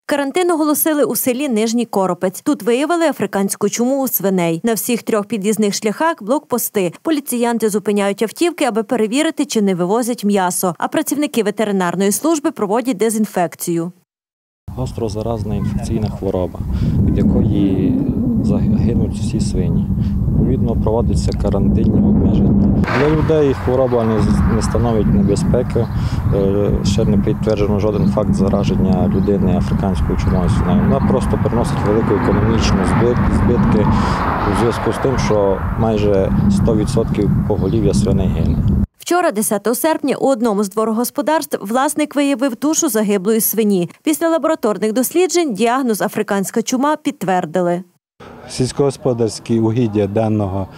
Карантин оголосили у селі Нижній Коропець. Тут виявили африканську чуму у свиней. На всіх 3 під'їзних шляхах – блокпости. Поліціянти зупиняють автівки, аби перевірити, чи не вивозять м'ясо. А працівники ветеринарної служби проводять дезінфекцію. Гострозаразна інфекційна хвороба, від якої загинуть всі свині. Відповідно, проводяться карантинні обмеження. Для людей хвороба не становить небезпеки. Ще не підтверджено жоден факт зараження людини африканською чумою свиней. Вона просто приносить велику економічну збитки у зв'язку з тим, що майже 100% поголів'я свиней гине. Вчора, 10 серпня, у одному з дворогосподарств власник виявив тушу загиблої свині. Після лабораторних досліджень діагноз африканська чума підтвердили. Сільськогосподарські угіддя даного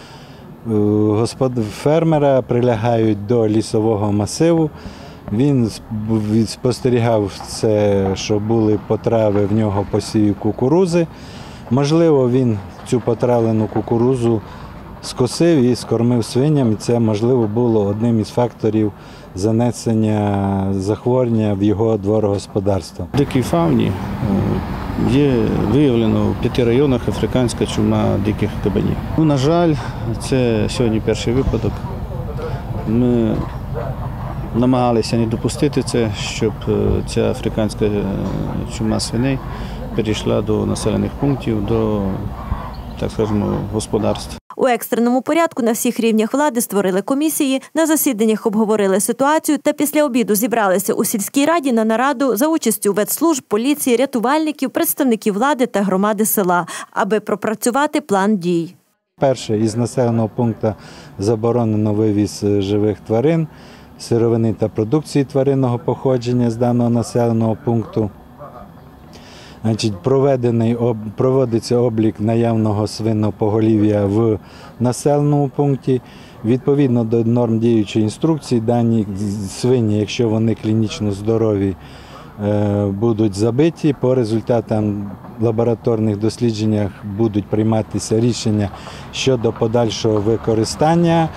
фермера прилягають до лісового масиву. Він спостерігав це, що були потрави в нього посіві кукурузи. Можливо, він цю потравлену кукурузу скосив і скормив свиням, і це, можливо, було одним із факторів занесення захворювання в його дворогосподарство. В дикій фауні є виявлено в 5 районах африканська чума диких кабанів. На жаль, це сьогодні перший випадок. Ми намагалися не допустити це, щоб ця африканська чума свиней перейшла до населених пунктів, до, так скажемо, господарств. У екстреному порядку на всіх рівнях влади створили комісії, на засіданнях обговорили ситуацію та після обіду зібралися у сільській раді на нараду за участю ветслужб, поліції, рятувальників, представників влади та громади села, аби пропрацювати план дій. Перше, із населеного пункту заборонено вивіз живих тварин, сировини та продукції тваринного походження з даного населеного пункту. Проводиться облік наявного свинного поголів'я в населеному пункті. Відповідно до норм діючої інструкції, дані свині, якщо вони клінічно здорові, будуть забиті. По результатам лабораторних досліджень будуть прийматися рішення щодо подальшого використання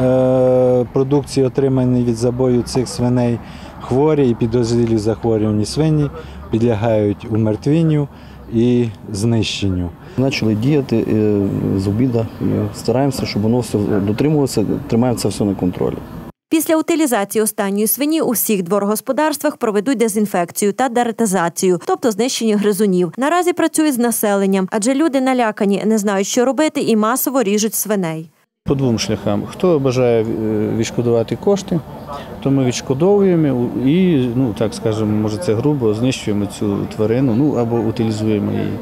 продукції, отриманої від забою цих свиней. Хворі і підозрілі захворювані свині підлягають умертвінню і знищенню. Почали діяти з обіду, стараємося, щоб воно все дотримувалося, тримаємо це все на контролі. Після утилізації останньої свині у всіх дворогосподарствах проведуть дезінфекцію та деретизацію, тобто знищення гризунів. Наразі працюють з населенням, адже люди налякані, не знають, що робити і масово ріжуть свиней. По 2 шляхам. Хто бажає відшкодувати кошти, то ми відшкодовуємо і, так скажемо, може це грубо, знищуємо цю тварину, або утилізуємо її.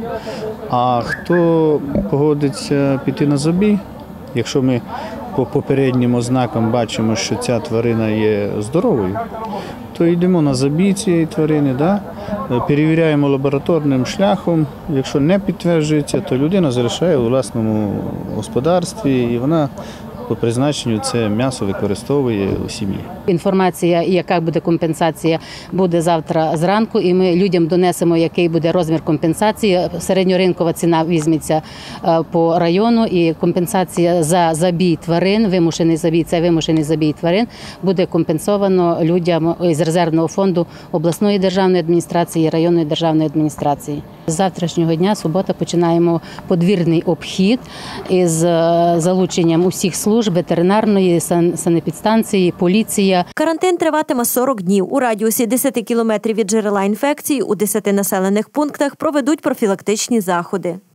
А хто погодиться піти на забій, якщо ми по попереднім ознакам бачимо, що ця тварина є здоровою, то йдемо на забій цієї тварини, перевіряємо лабораторним шляхом. Якщо не підтверджується, то людина залишає у власному господарстві і вона по призначенню це м'ясо використовує у сім'ї. Інформація, яка буде компенсація, буде завтра зранку, і ми людям донесемо, який буде розмір компенсації. Середньоринкова ціна візьметься по району, і компенсація за забій тварин, вимушений забій тварин, буде компенсовано людям із резервного фонду обласної державної адміністрації і районної державної адміністрації. З завтрашнього дня, субота, починаємо подвірний обхід із залученням усіх служб, ветеринарної, санепідстанції, поліція. Карантин триватиме 40 днів. У радіусі 10 кілометрів від джерела інфекції у 10 населених пунктах проведуть профілактичні заходи.